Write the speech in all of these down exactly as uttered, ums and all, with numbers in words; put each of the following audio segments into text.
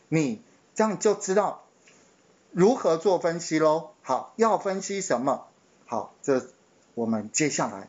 你这样就知道如何做分析咯。好，要分析什么？好，这我们接下来，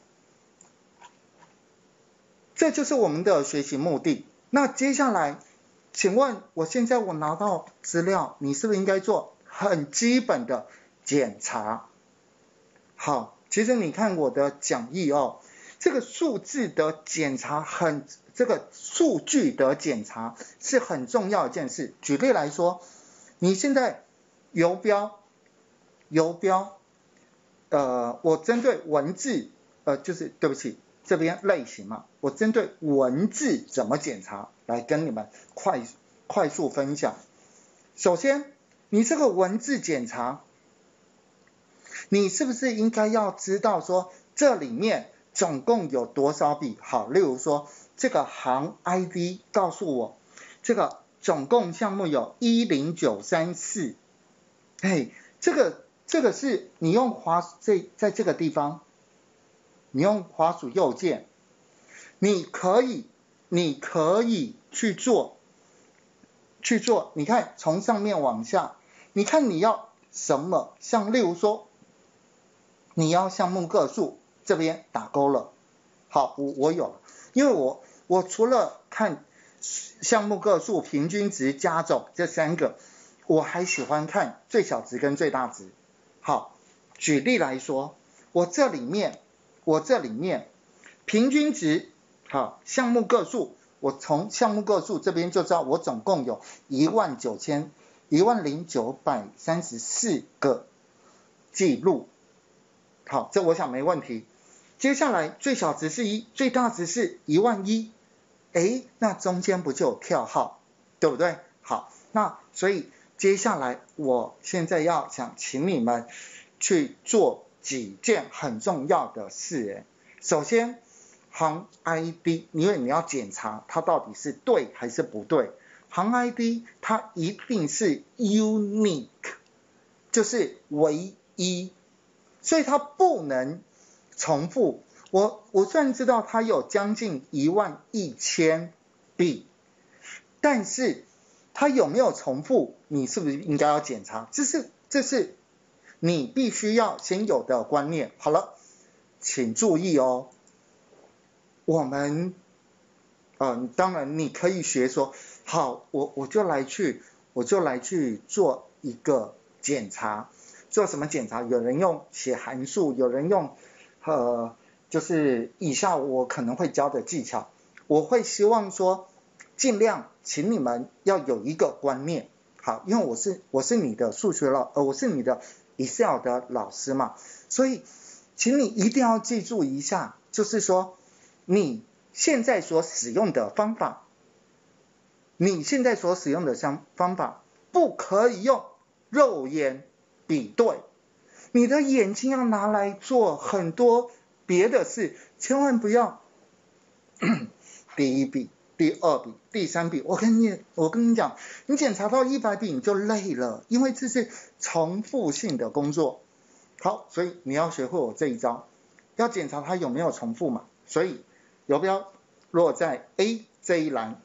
这就是我们的学习目的。那接下来，请问我现在我拿到资料，你是不是应该做很基本的检查？好，其实你看我的讲义哦，这个数字的检查很，这个数据的检查是很重要的一件事。举例来说，你现在游标，游标，呃，我针对文字，呃，就是对不起，这边类型嘛，我针对文字怎么检查来跟你们快快速分享。首先，你这个文字检查，你是不是应该要知道说这里面总共有多少笔？好，例如说这个行 I D 告诉我，这个总共项目有一零九三四，哎，这个这个是你用滑这在这个地方，你用滑鼠右键，你可以你可以去做去做，你看从上面往下，你看你要什么？像例如说，你要项目个数，这边打勾了。好，我我有了，因为我我除了看项目个数、平均值、加总这三个，我还喜欢看最小值跟最大值。好，举例来说，我这里面我这里面平均值，好，项目个数，我从项目个数这边就知道我总共有一万九千一万零九百三十四个记录。好，这我想没问题。接下来最小值是一，最大值是一万一，哎，那中间不就有跳号，对不对？好，那所以接下来我现在要想请你们去做几件很重要的事。首先，行 I D， 因为你要检查它到底是对还是不对。行 I D 它一定是 unique， 就是唯一。所以它不能重复。我我虽然知道它有将近一万一千笔，但是它有没有重复，你是不是应该要检查？这是这是你必须要先有的观念。好了，请注意哦，我们呃，当然你可以学说，好，我我就来去我就来去做一个检查。做什么检查？有人用写函数，有人用呃，就是以下我可能会教的技巧。我会希望说，尽量请你们要有一个观念，好，因为我是我是你的数学老，呃，我是你的 Excel 的老师嘛，所以请你一定要记住一下，就是说你现在所使用的方法，你现在所使用的方法不可以用肉眼比对，你的眼睛要拿来做很多别的事，千万不要第一笔、第二笔、第三笔。我跟你我跟你讲，你检查到一百笔你就累了，因为这是重复性的工作。好，所以你要学会我这一招，要检查它有没有重复嘛。所以游标落在 A 这一栏，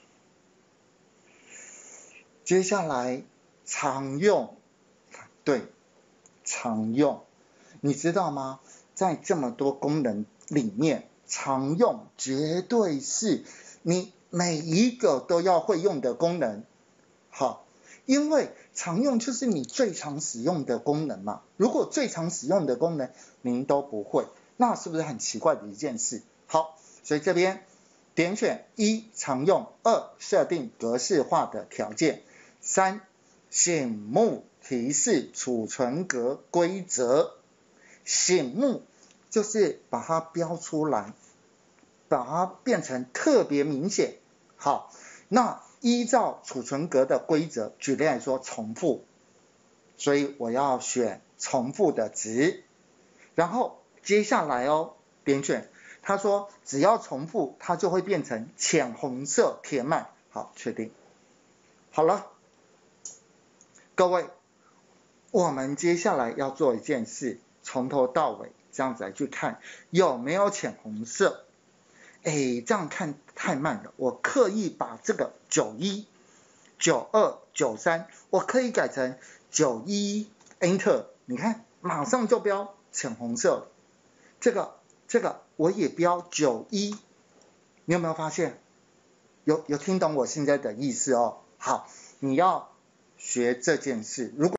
接下来常用。对，常用，你知道吗？在这么多功能里面，常用绝对是你每一个都要会用的功能。好，因为常用就是你最常使用的功能嘛。如果最常使用的功能您都不会，那是不是很奇怪的一件事？好，所以这边点选一常用，二设定格式化的条件，三醒目提示储存格规则。醒目就是把它标出来，把它变成特别明显。好，那依照储存格的规则，举例来说重复，所以我要选重复的值。然后接下来哦，点选，他说只要重复，它就会变成浅红色填满。好，确定。好了，各位，我们接下来要做一件事，从头到尾这样子来去看有没有浅红色。哎，这样看太慢了，我刻意把这个九一九二九三，我可以改成九一 Enter， 你看马上就标浅红色。这个这个我也标九一，你有没有发现？有有听懂我现在的意思哦？好，你要学这件事，如果